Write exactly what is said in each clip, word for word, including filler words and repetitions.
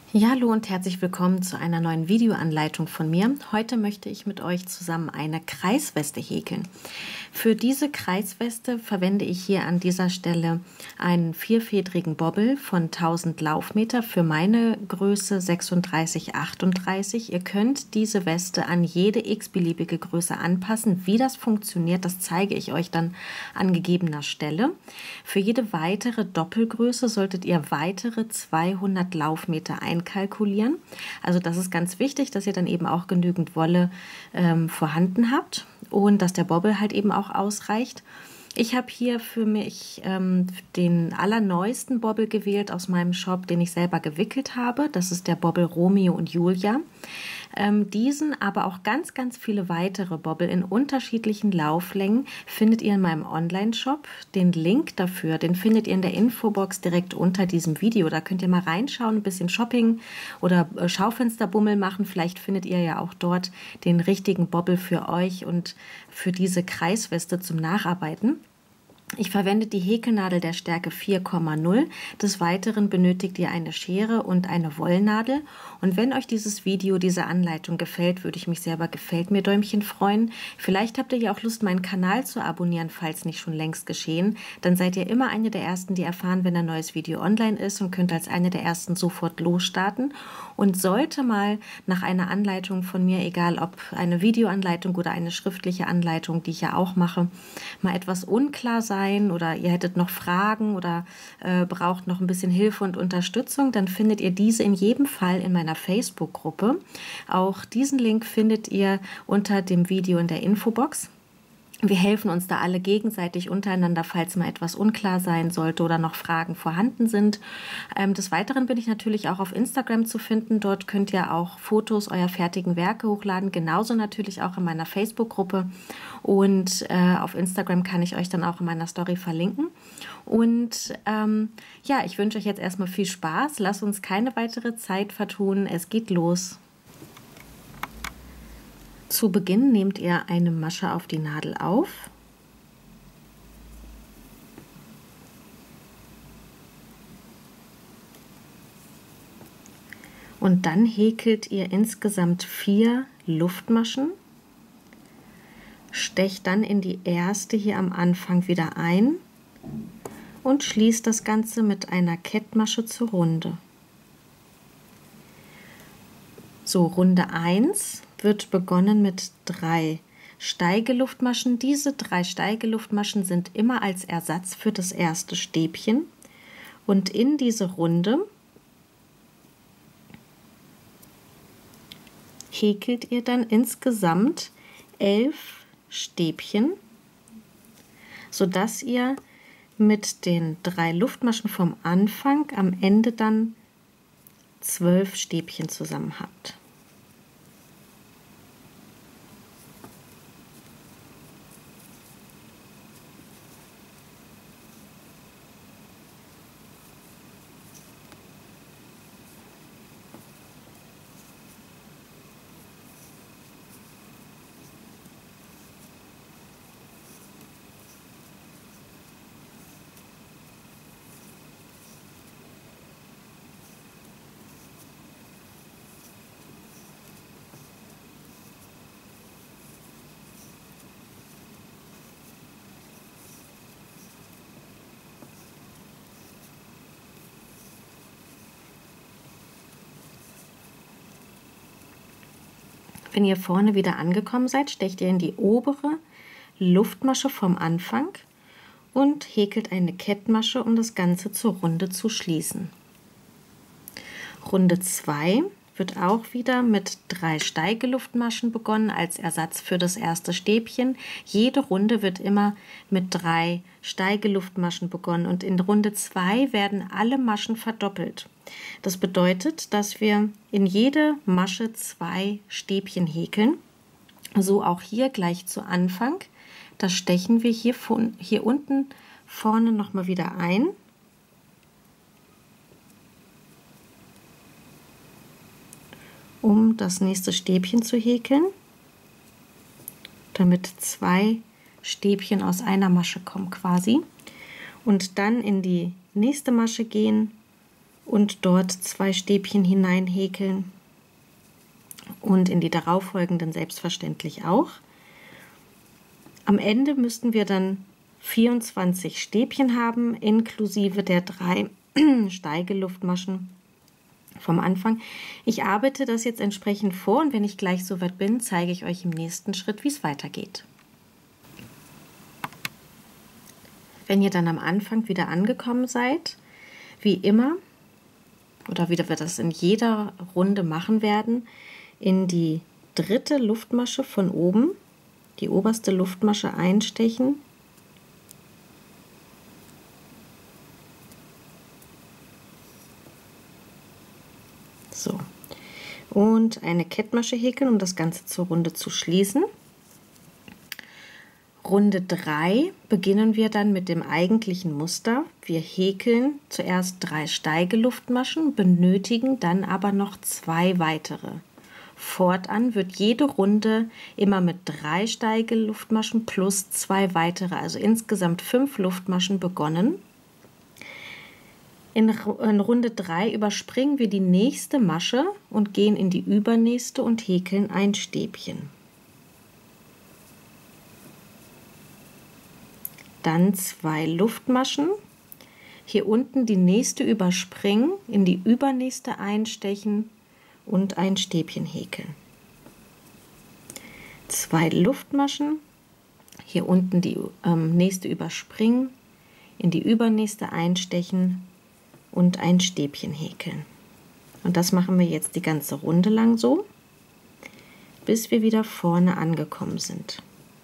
Ja, hallo und herzlich willkommen zu einer neuen Videoanleitung von mir. Heute möchte ich mit euch zusammen eine Kreisweste häkeln. Für diese Kreisweste verwende ich hier an dieser Stelle einen vierfedrigen Bobbel von tausend Laufmeter für meine Größe sechsunddreißig achtunddreißig. Ihr könnt diese Weste an jede x-beliebige Größe anpassen. Wie das funktioniert, das zeige ich euch dann an gegebener Stelle. Für jede weitere Doppelgröße solltet ihr weitere zweihundert Laufmeter einkalkulieren. Also das ist ganz wichtig, dass ihr dann eben auch genügend Wolle ähm, vorhanden habt und dass der Bobbel halt eben auch ausreicht. Ich habe hier für mich ähm, den allerneuesten Bobbel gewählt aus meinem Shop, den ich selber gewickelt habe. Das ist der Bobbel Romeo und Julia. Ähm, diesen, aber auch ganz, ganz viele weitere Bobbel in unterschiedlichen Lauflängen findet ihr in meinem Online-Shop. Den Link dafür, den findet ihr in der Infobox direkt unter diesem Video. Da könnt ihr mal reinschauen, ein bisschen Shopping oder äh, Schaufensterbummel machen. Vielleicht findet ihr ja auch dort den richtigen Bobbel für euch und für diese Kreisweste zum Nacharbeiten. Ich verwende die Häkelnadel der Stärke vier Komma null. Des Weiteren benötigt ihr eine Schere und eine Wollnadel. Und wenn euch dieses Video, diese Anleitung gefällt, würde ich mich sehr über Gefällt mir Däumchen freuen. Vielleicht habt ihr ja auch Lust, meinen Kanal zu abonnieren, falls nicht schon längst geschehen. Dann seid ihr immer eine der Ersten, die erfahren, wenn ein neues Video online ist und könnt als eine der Ersten sofort losstarten. Und sollte mal nach einer Anleitung von mir, egal ob eine Videoanleitung oder eine schriftliche Anleitung, die ich ja auch mache, mal etwas unklar sein, oder ihr hättet noch Fragen oder äh, braucht noch ein bisschen Hilfe und Unterstützung, dann findet ihr diese in jedem Fall in meiner Facebook-Gruppe. Auch diesen Link findet ihr unter dem Video in der Infobox. Wir helfen uns da alle gegenseitig untereinander, falls mal etwas unklar sein sollte oder noch Fragen vorhanden sind. Ähm, des Weiteren bin ich natürlich auch auf Instagram zu finden. Dort könnt ihr auch Fotos eurer fertigen Werke hochladen. Genauso natürlich auch in meiner Facebook-Gruppe. Und äh, auf Instagram kann ich euch dann auch in meiner Story verlinken. Und ähm, ja, ich wünsche euch jetzt erstmal viel Spaß. Lasst uns keine weitere Zeit vertun. Es geht los. Zu Beginn nehmt ihr eine Masche auf die Nadel auf. Und dann häkelt ihr insgesamt vier Luftmaschen. Stecht dann in die erste hier am Anfang wieder ein und schließt das Ganze mit einer Kettmasche zur Runde. So, Runde eins wird begonnen mit drei Steigeluftmaschen. Diese drei Steigeluftmaschen sind immer als Ersatz für das erste Stäbchen. Und in diese Runde häkelt ihr dann insgesamt elf Stäbchen, sodass ihr mit den drei Luftmaschen vom Anfang am Ende dann zwölf Stäbchen zusammen habt. Wenn ihr vorne wieder angekommen seid, stecht ihr in die obere Luftmasche vom Anfang und häkelt eine Kettmasche, um das Ganze zur Runde zu schließen. Runde zwei wird auch wieder mit drei Steigeluftmaschen begonnen als Ersatz für das erste Stäbchen. Jede Runde wird immer mit drei Steigeluftmaschen begonnen und in Runde zwei werden alle Maschen verdoppelt. Das bedeutet, dass wir in jede Masche zwei Stäbchen häkeln. So auch hier gleich zu Anfang. Das stechen wir hier, von, hier unten vorne nochmal wieder ein. Um das nächste Stäbchen zu häkeln, damit zwei Stäbchen aus einer Masche kommen quasi. Und dann in die nächste Masche gehen und dort zwei Stäbchen hinein häkeln und in die darauffolgenden selbstverständlich auch. Am Ende müssten wir dann vierundzwanzig Stäbchen haben, inklusive der drei Steigeluftmaschen vom Anfang. Ich arbeite das jetzt entsprechend vor und wenn ich gleich soweit bin, zeige ich euch im nächsten Schritt, wie es weitergeht. Wenn ihr dann am Anfang wieder angekommen seid, wie immer, oder wie wir das in jeder Runde machen werden, in die dritte Luftmasche von oben, die oberste Luftmasche einstechen. So. Und eine Kettmasche häkeln, um das Ganze zur Runde zu schließen. Runde drei beginnen wir dann mit dem eigentlichen Muster. Wir häkeln zuerst drei Steigeluftmaschen, benötigen dann aber noch zwei weitere. Fortan wird jede Runde immer mit drei Steigeluftmaschen plus zwei weitere, also insgesamt fünf Luftmaschen begonnen. In, in Runde drei überspringen wir die nächste Masche und gehen in die übernächste und häkeln ein Stäbchen. Dann zwei Luftmaschen. Hier unten die nächste überspringen, in die übernächste einstechen und ein Stäbchen häkeln. Zwei Luftmaschen. Hier unten die ähm, nächste überspringen, in die übernächste einstechen und ein Stäbchen häkeln. Und das machen wir jetzt die ganze Runde lang so, bis wir wieder vorne angekommen sind.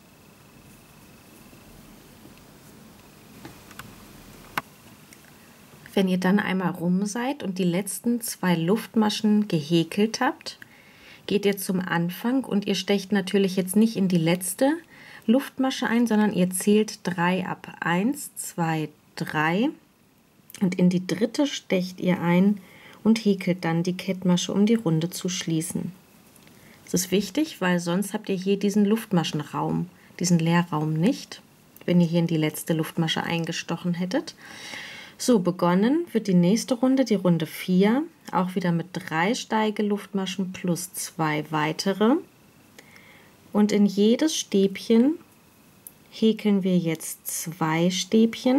Wenn ihr dann einmal rum seid und die letzten zwei Luftmaschen gehäkelt habt, geht ihr zum Anfang und ihr stecht natürlich jetzt nicht in die letzte Luftmasche ein, sondern ihr zählt drei ab. eins, zwei, drei. Und in die dritte stecht ihr ein und häkelt dann die Kettmasche, um die Runde zu schließen. Das ist wichtig, weil sonst habt ihr hier diesen Luftmaschenraum, diesen Leerraum nicht, wenn ihr hier in die letzte Luftmasche eingestochen hättet. So, begonnen wird die nächste Runde, die Runde vier, auch wieder mit drei Steigeluftmaschen plus zwei weitere. Und in jedes Stäbchen häkeln wir jetzt zwei Stäbchen.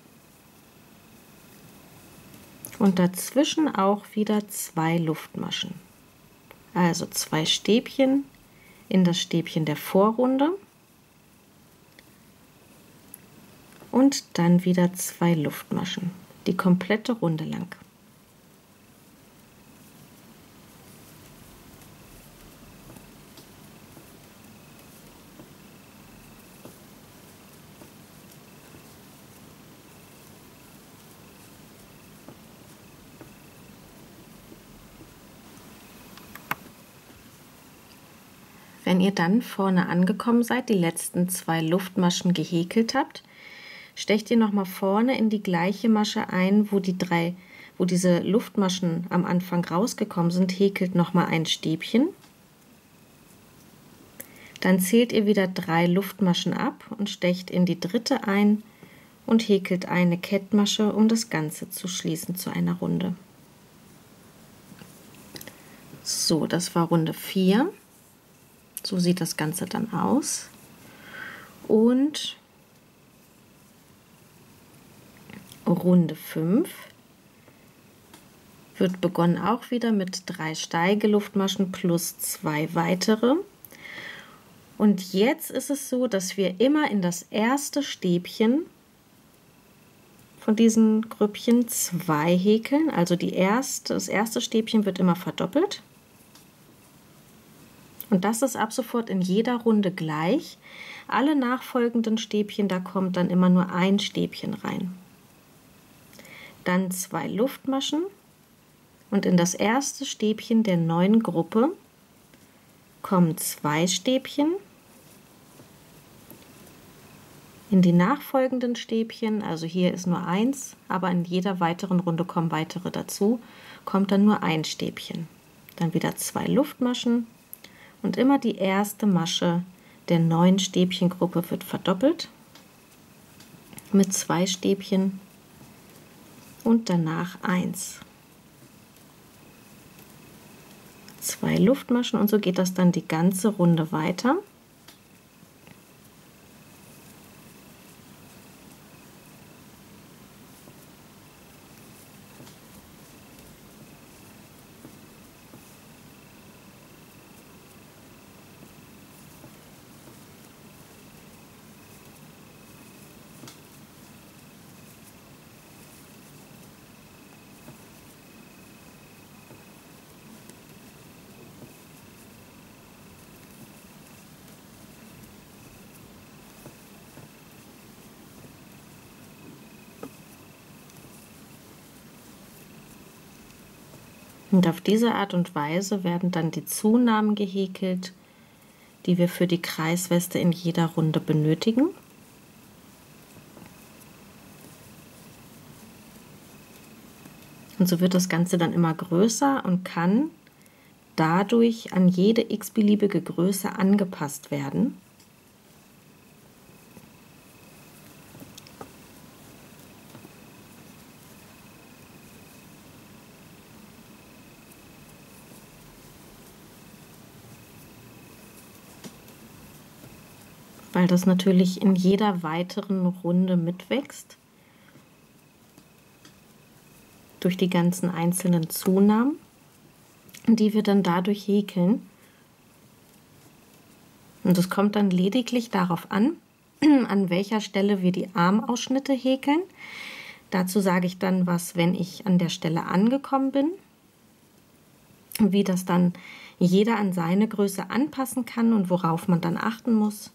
Und dazwischen auch wieder zwei Luftmaschen. Also zwei Stäbchen in das Stäbchen der Vorrunde und dann wieder zwei Luftmaschen, die komplette Runde lang. Wenn ihr dann vorne angekommen seid, die letzten zwei Luftmaschen gehäkelt habt, stecht ihr nochmal vorne in die gleiche Masche ein, wo die drei, wo diese Luftmaschen am Anfang rausgekommen sind, häkelt nochmal ein Stäbchen. Dann zählt ihr wieder drei Luftmaschen ab und stecht in die dritte ein und häkelt eine Kettmasche, um das Ganze zu schließen zu einer Runde. So, das war Runde vier. So sieht das Ganze dann aus. Und Runde fünf wird begonnen auch wieder mit drei Steigeluftmaschen plus zwei weitere. Und jetzt ist es so, dass wir immer in das erste Stäbchen von diesen Grüppchen zwei häkeln. Also die erste, das erste Stäbchen wird immer verdoppelt. Und das ist ab sofort in jeder Runde gleich. Alle nachfolgenden Stäbchen, da kommt dann immer nur ein Stäbchen rein. Dann zwei Luftmaschen und in das erste Stäbchen der neuen Gruppe kommen zwei Stäbchen. In die nachfolgenden Stäbchen, also hier ist nur eins, aber in jeder weiteren Runde kommen weitere dazu, kommt dann nur ein Stäbchen. Dann wieder zwei Luftmaschen. Und immer die erste Masche der neuen Stäbchengruppe wird verdoppelt mit zwei Stäbchen und danach eins. zwei Luftmaschen und so geht das dann die ganze Runde weiter. Und auf diese Art und Weise werden dann die Zunahmen gehäkelt, die wir für die Kreisweste in jeder Runde benötigen. Und so wird das Ganze dann immer größer und kann dadurch an jede x-beliebige Größe angepasst werden. Weil das natürlich in jeder weiteren Runde mitwächst. Durch die ganzen einzelnen Zunahmen, die wir dann dadurch häkeln. Und es kommt dann lediglich darauf an, an welcher Stelle wir die Armausschnitte häkeln. Dazu sage ich dann was, wenn ich an der Stelle angekommen bin. Wie das dann jeder an seine Größe anpassen kann und worauf man dann achten muss.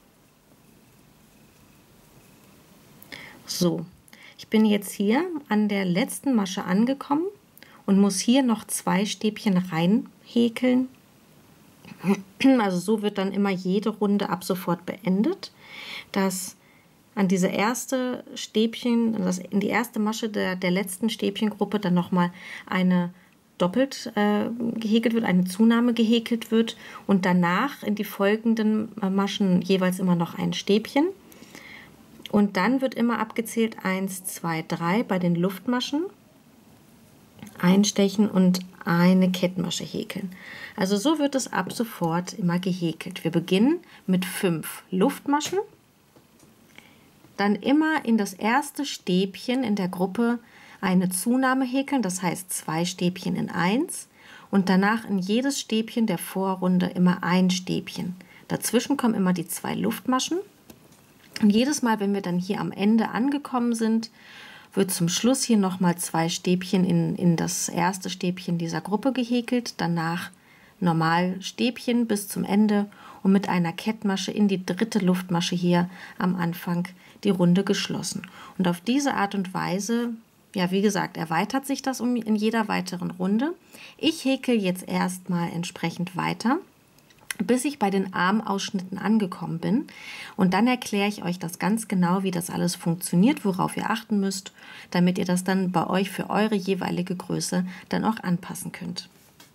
So, ich bin jetzt hier an der letzten Masche angekommen und muss hier noch zwei Stäbchen rein häkeln. Also so wird dann immer jede Runde ab sofort beendet, dass an diese erste Stäbchen, das in die erste Masche der, der letzten Stäbchengruppe dann nochmal eine doppelt äh, gehäkelt wird, eine Zunahme gehäkelt wird und danach in die folgenden Maschen jeweils immer noch ein Stäbchen. Und dann wird immer abgezählt eins, zwei, drei bei den Luftmaschen, einstechen und eine Kettmasche häkeln. Also so wird es ab sofort immer gehäkelt. Wir beginnen mit fünf Luftmaschen, dann immer in das erste Stäbchen in der Gruppe eine Zunahme häkeln, das heißt zwei Stäbchen in eins und danach in jedes Stäbchen der Vorrunde immer ein Stäbchen. Dazwischen kommen immer die zwei Luftmaschen. Und jedes Mal, wenn wir dann hier am Ende angekommen sind, wird zum Schluss hier nochmal zwei Stäbchen in, in das erste Stäbchen dieser Gruppe gehäkelt, danach normal Stäbchen bis zum Ende und mit einer Kettmasche in die dritte Luftmasche hier am Anfang die Runde geschlossen. Und auf diese Art und Weise, ja wie gesagt, erweitert sich das in jeder weiteren Runde. Ich häkel jetzt erstmal entsprechend weiter, bis ich bei den Armausschnitten angekommen bin. Und dann erkläre ich euch das ganz genau, wie das alles funktioniert, worauf ihr achten müsst, damit ihr das dann bei euch für eure jeweilige Größe dann auch anpassen könnt.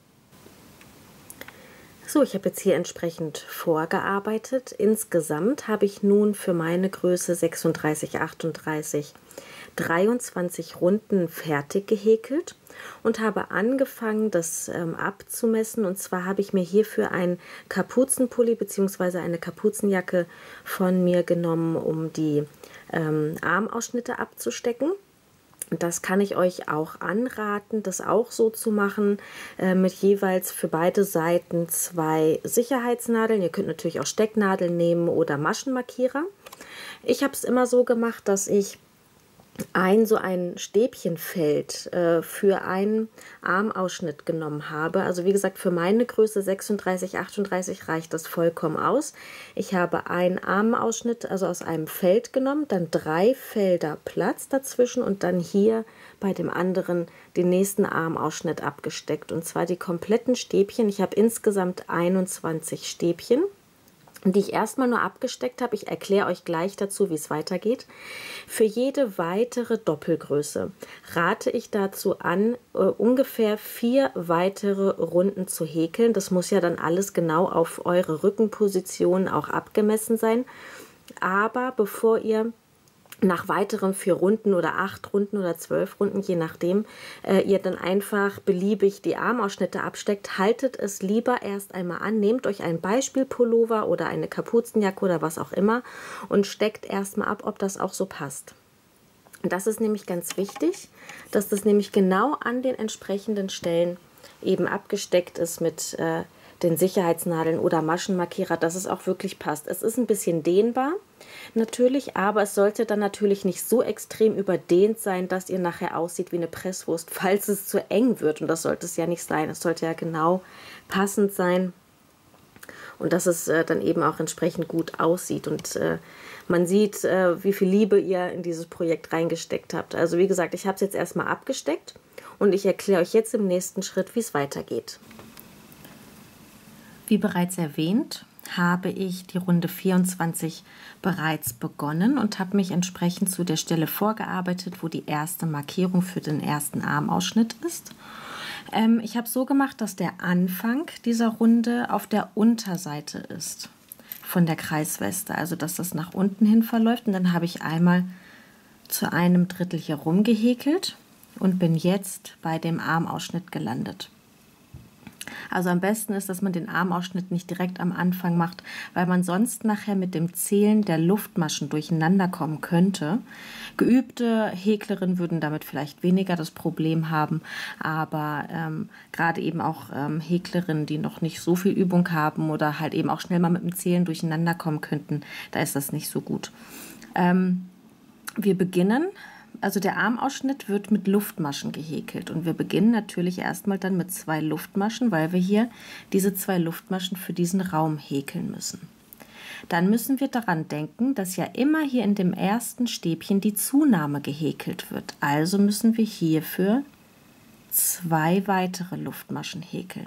So, ich habe jetzt hier entsprechend vorgearbeitet. Insgesamt habe ich nun für meine Größe sechsunddreißig, achtunddreißig dreiundzwanzig Runden fertig gehäkelt und habe angefangen, das ähm, abzumessen. Und zwar habe ich mir hierfür einen Kapuzenpulli bzw. eine Kapuzenjacke von mir genommen, um die ähm, Armausschnitte abzustecken. Das kann ich euch auch anraten, das auch so zu machen, äh, mit jeweils für beide Seiten zwei Sicherheitsnadeln. Ihr könnt natürlich auch Stecknadeln nehmen oder Maschenmarkierer. Ich habe es immer so gemacht, dass ich ein so ein Stäbchenfeld äh, für einen Armausschnitt genommen habe. Also wie gesagt, für meine Größe sechsunddreißig, achtunddreißig reicht das vollkommen aus. Ich habe einen Armausschnitt also aus einem Feld genommen, dann drei Felder Platz dazwischen und dann hier bei dem anderen den nächsten Armausschnitt abgesteckt. Und zwar die kompletten Stäbchen. Ich habe insgesamt einundzwanzig Stäbchen, die ich erstmal nur abgesteckt habe. Ich erkläre euch gleich dazu, wie es weitergeht. Für jede weitere Doppelgröße rate ich dazu an, uh, ungefähr vier weitere Runden zu häkeln. Das muss ja dann alles genau auf eure Rückenposition auch abgemessen sein. Aber bevor ihr nach weiteren vier Runden oder acht Runden oder zwölf Runden, je nachdem, äh, ihr dann einfach beliebig die Armausschnitte absteckt. Haltet es lieber erst einmal an, nehmt euch einen Beispielpullover oder eine Kapuzenjacke oder was auch immer und steckt erstmal ab, ob das auch so passt. Das ist nämlich ganz wichtig, dass das nämlich genau an den entsprechenden Stellen eben abgesteckt ist mit äh, den Sicherheitsnadeln oder Maschenmarkierer, dass es auch wirklich passt. Es ist ein bisschen dehnbar, natürlich, aber es sollte dann natürlich nicht so extrem überdehnt sein, dass ihr nachher aussieht wie eine Presswurst, falls es zu eng wird. Und das sollte es ja nicht sein. Es sollte ja genau passend sein und dass es äh, dann eben auch entsprechend gut aussieht. Und äh, man sieht, äh, wie viel Liebe ihr in dieses Projekt reingesteckt habt. Also wie gesagt, ich habe es jetzt erstmal abgesteckt und ich erkläre euch jetzt im nächsten Schritt, wie es weitergeht. Wie bereits erwähnt, habe ich die Runde vierundzwanzig bereits begonnen und habe mich entsprechend zu der Stelle vorgearbeitet, wo die erste Markierung für den ersten Armausschnitt ist. Ähm, ich habe so gemacht, dass der Anfang dieser Runde auf der Unterseite ist von der Kreisweste, also dass das nach unten hin verläuft. Und dann habe ich einmal zu einem Drittel hier rumgehäkelt und bin jetzt bei dem Armausschnitt gelandet. Also am besten ist, dass man den Armausschnitt nicht direkt am Anfang macht, weil man sonst nachher mit dem Zählen der Luftmaschen durcheinander kommen könnte. Geübte Häklerinnen würden damit vielleicht weniger das Problem haben, aber ähm, gerade eben auch ähm, Häklerinnen, die noch nicht so viel Übung haben oder halt eben auch schnell mal mit dem Zählen durcheinander kommen könnten, da ist das nicht so gut. Ähm, wir beginnen. Also der Armausschnitt wird mit Luftmaschen gehäkelt und wir beginnen natürlich erstmal dann mit zwei Luftmaschen, weil wir hier diese zwei Luftmaschen für diesen Raum häkeln müssen. Dann müssen wir daran denken, dass ja immer hier in dem ersten Stäbchen die Zunahme gehäkelt wird. Also müssen wir hierfür zwei weitere Luftmaschen häkeln.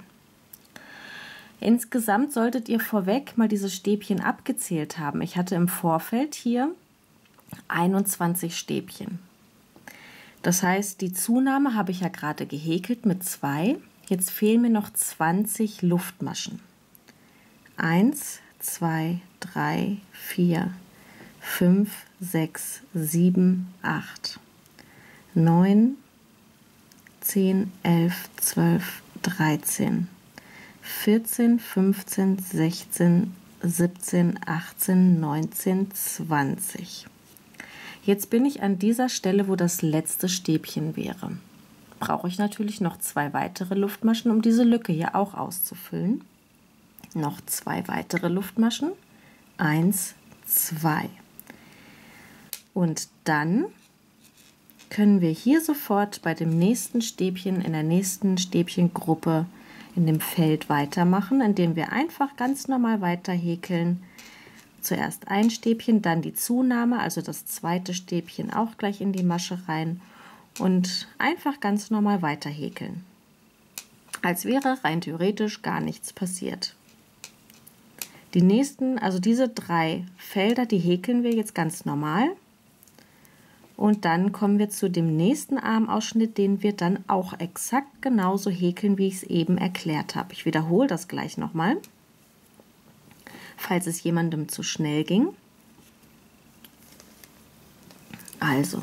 Insgesamt solltet ihr vorweg mal diese Stäbchen abgezählt haben. Ich hatte im Vorfeld hier einundzwanzig Stäbchen. Das heißt, die Zunahme habe ich ja gerade gehäkelt mit zwei. Jetzt fehlen mir noch zwanzig Luftmaschen. Eins, zwei, drei, vier, fünf, sechs, sieben, acht, neun, zehn, elf, zwölf, dreizehn, vierzehn, fünfzehn, sechzehn, siebzehn, achtzehn, neunzehn, zwanzig. Jetzt bin ich an dieser Stelle, wo das letzte Stäbchen wäre. Brauche ich natürlich noch zwei weitere Luftmaschen, um diese Lücke hier auch auszufüllen. Noch zwei weitere Luftmaschen. Eins, zwei. Und dann können wir hier sofort bei dem nächsten Stäbchen, in der nächsten Stäbchengruppe in dem Feld weitermachen, indem wir einfach ganz normal weiter häkeln. Zuerst ein Stäbchen, dann die Zunahme, also das zweite Stäbchen auch gleich in die Masche rein und einfach ganz normal weiter häkeln. Als wäre rein theoretisch gar nichts passiert. Die nächsten, also diese drei Felder, die häkeln wir jetzt ganz normal. Und dann kommen wir zu dem nächsten Armausschnitt, den wir dann auch exakt genauso häkeln, wie ich es eben erklärt habe. Ich wiederhole das gleich nochmal, falls es jemandem zu schnell ging. Also,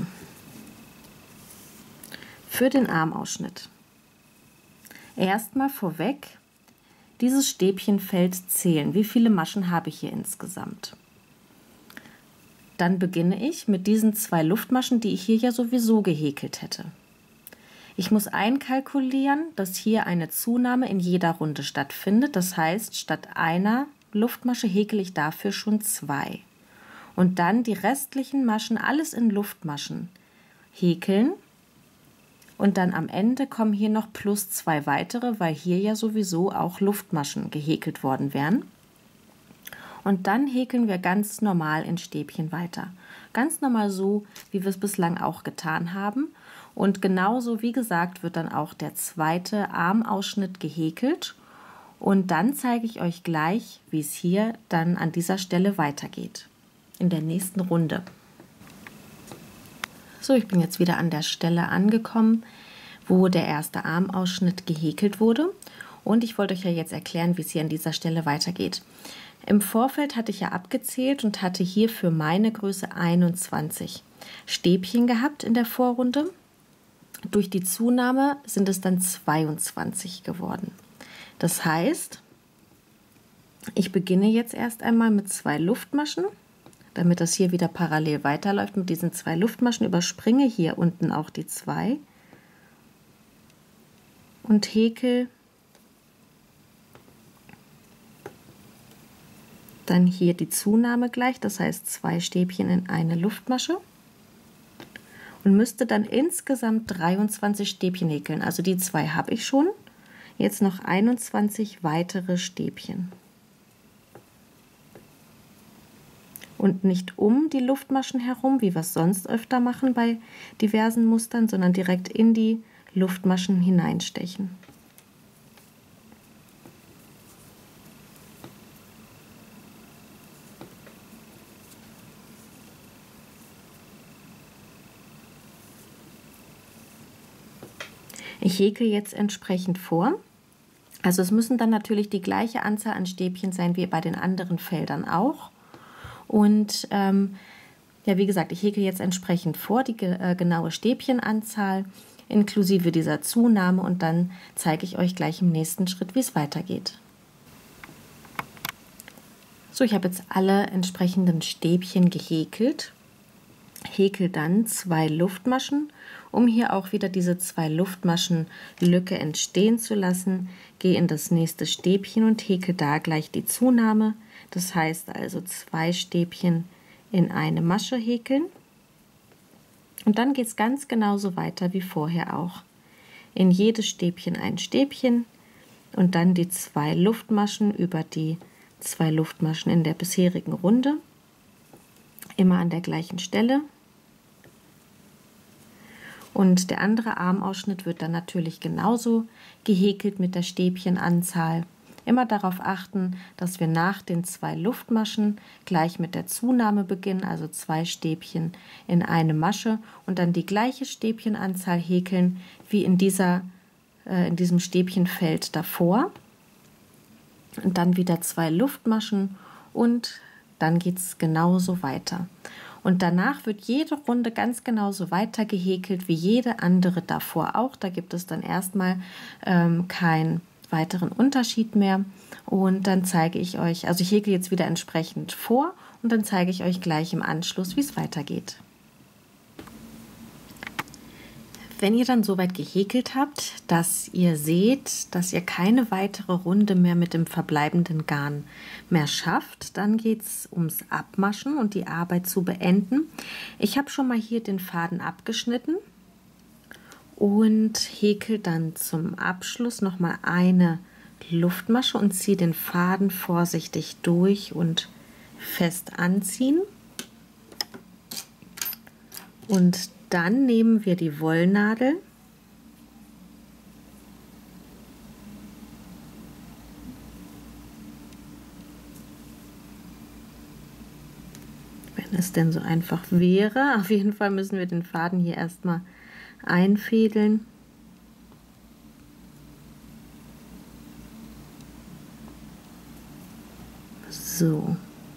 für den Armausschnitt. Erstmal vorweg dieses Stäbchenfeld zählen. Wie viele Maschen habe ich hier insgesamt? Dann beginne ich mit diesen zwei Luftmaschen, die ich hier ja sowieso gehäkelt hätte. Ich muss einkalkulieren, dass hier eine Zunahme in jeder Runde stattfindet. Das heißt, statt einer Luftmasche häkele ich dafür schon zwei. Und dann die restlichen Maschen, alles in Luftmaschen, häkeln. Und dann am Ende kommen hier noch plus zwei weitere, weil hier ja sowieso auch Luftmaschen gehäkelt worden wären. Und dann häkeln wir ganz normal in Stäbchen weiter. Ganz normal so, wie wir es bislang auch getan haben. Und genauso, wie gesagt, wird dann auch der zweite Armausschnitt gehäkelt. Und dann zeige ich euch gleich, wie es hier dann an dieser Stelle weitergeht. In der nächsten Runde. So, ich bin jetzt wieder an der Stelle angekommen, wo der erste Armausschnitt gehäkelt wurde. Und ich wollte euch ja jetzt erklären, wie es hier an dieser Stelle weitergeht. Im Vorfeld hatte ich ja abgezählt und hatte hier für meine Größe einundzwanzig Stäbchen gehabt in der Vorrunde. Durch die Zunahme sind es dann zweiundzwanzig geworden. Das heißt, ich beginne jetzt erst einmal mit zwei Luftmaschen, damit das hier wieder parallel weiterläuft. Mit diesen zwei Luftmaschen überspringe hier unten auch die zwei und häkel dann hier die Zunahme gleich, das heißt zwei Stäbchen in eine Luftmasche, und müsste dann insgesamt dreiundzwanzig Stäbchen häkeln. Also die zwei habe ich schon, jetzt noch einundzwanzig weitere Stäbchen. Und nicht um die Luftmaschen herum, wie wir es sonst öfter machen bei diversen Mustern, sondern direkt in die Luftmaschen hineinstechen. Ich häkel jetzt entsprechend vor. Also es müssen dann natürlich die gleiche Anzahl an Stäbchen sein wie bei den anderen Feldern auch. Und ähm, ja, wie gesagt, ich häkel jetzt entsprechend vor die äh, genaue Stäbchenanzahl inklusive dieser Zunahme und dann zeige ich euch gleich im nächsten Schritt, wie es weitergeht. So, ich habe jetzt alle entsprechenden Stäbchen gehäkelt. Häkel dann zwei Luftmaschen, um hier auch wieder diese zwei Luftmaschen Lücke entstehen zu lassen. Gehe in das nächste Stäbchen und häkel da gleich die Zunahme. Das heißt also zwei Stäbchen in eine Masche häkeln. Und dann geht es ganz genauso weiter wie vorher auch. In jedes Stäbchen ein Stäbchen und dann die zwei Luftmaschen über die zwei Luftmaschen in der bisherigen Runde. Immer an der gleichen Stelle. Und der andere Armausschnitt wird dann natürlich genauso gehäkelt mit der Stäbchenanzahl. Immer darauf achten, dass wir nach den zwei Luftmaschen gleich mit der Zunahme beginnen, also zwei Stäbchen in eine Masche und dann die gleiche Stäbchenanzahl häkeln wie in, dieser, äh, in diesem Stäbchenfeld davor. Und dann wieder zwei Luftmaschen und dann geht es genauso weiter. Und danach wird jede Runde ganz genauso weiter gehäkelt wie jede andere davor auch. Da gibt es dann erstmal ähm, keinen weiteren Unterschied mehr. Und dann zeige ich euch, also ich häkle jetzt wieder entsprechend vor und dann zeige ich euch gleich im Anschluss, wie es weitergeht. Wenn ihr dann soweit gehäkelt habt, dass ihr seht, dass ihr keine weitere Runde mehr mit dem verbleibenden Garn mehr schafft, dann geht es ums Abmaschen und die Arbeit zu beenden. Ich habe schon mal hier den Faden abgeschnitten und häkel dann zum Abschluss noch mal eine Luftmasche und ziehe den Faden vorsichtig durch und fest anziehen. Und dann nehmen wir die Wollnadel wenn es denn so einfach wäre. Auf jeden Fall müssen wir den Faden hier erstmal einfädeln. So.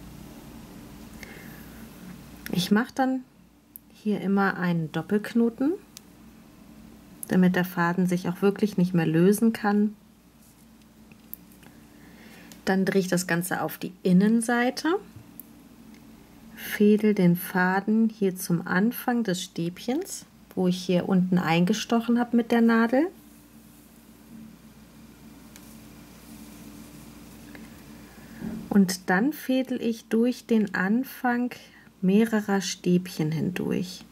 Ich mache dann hier immer einen Doppelknoten, damit der Faden sich auch wirklich nicht mehr lösen kann. Dann drehe ich das Ganze auf die Innenseite, fädel den Faden hier zum Anfang des Stäbchens, wo ich hier unten eingestochen habe mit der Nadel. Und dann fädel ich durch den Anfang mehrerer Stäbchen hindurch.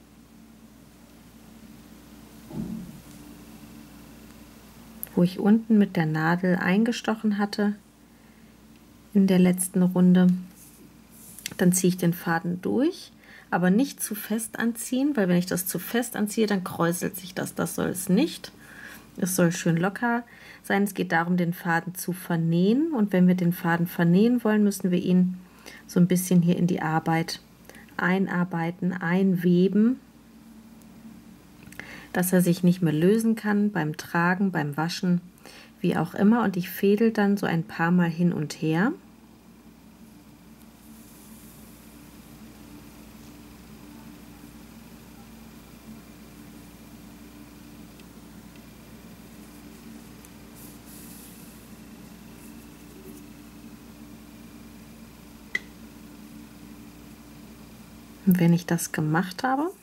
Wo ich unten mit der Nadel eingestochen hatte in der letzten Runde. Dann ziehe ich den Faden durch, aber nicht zu fest anziehen, weil wenn ich das zu fest anziehe, dann kräuselt sich das. Das soll es nicht. Es soll schön locker sein. Es geht darum, den Faden zu vernähen. Und wenn wir den Faden vernähen wollen, müssen wir ihn so ein bisschen hier in die Arbeit einarbeiten, einweben, dass er sich nicht mehr lösen kann beim Tragen, beim Waschen, wie auch immer. Und ich fädel dann so ein paar Mal hin und her. wenn ich das gemacht habe,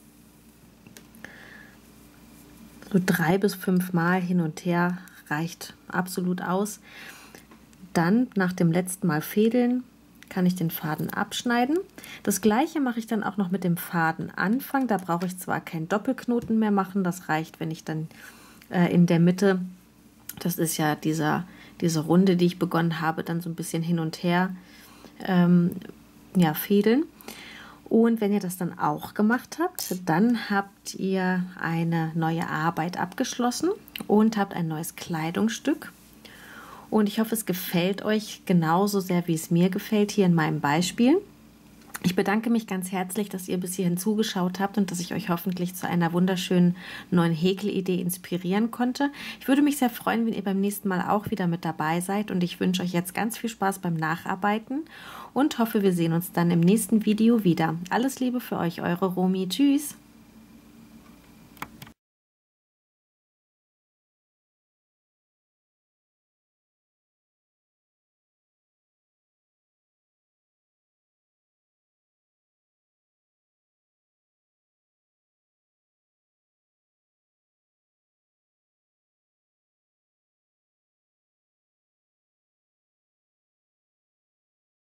so drei bis fünf Mal hin und her reicht absolut aus. Dann nach dem letzten Mal fädeln kann ich den Faden abschneiden. Das gleiche mache ich dann auch noch mit dem Fadenanfang. Da brauche ich zwar keinen Doppelknoten mehr machen, das reicht, wenn ich dann äh, in der Mitte, das ist ja dieser, diese Runde, die ich begonnen habe, dann so ein bisschen hin und her ähm, ja, fädeln. Und wenn ihr das dann auch gemacht habt, dann habt ihr eine neue Arbeit abgeschlossen und habt ein neues Kleidungsstück. Und ich hoffe, es gefällt euch genauso sehr, wie es mir gefällt hier in meinem Beispiel. Ich bedanke mich ganz herzlich, dass ihr bis hierhin zugeschaut habt und dass ich euch hoffentlich zu einer wunderschönen neuen Häkelidee inspirieren konnte. Ich würde mich sehr freuen, wenn ihr beim nächsten Mal auch wieder mit dabei seid, und ich wünsche euch jetzt ganz viel Spaß beim Nacharbeiten und hoffe, wir sehen uns dann im nächsten Video wieder. Alles Liebe für euch, eure Romy. Tschüss!